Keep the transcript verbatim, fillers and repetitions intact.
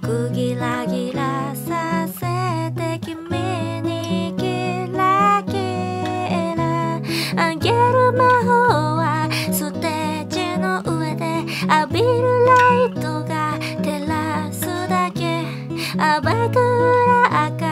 くギラギラさせて君にキラキラあげる魔法はステージの上で浴びるライトが照らすだけあばくら赤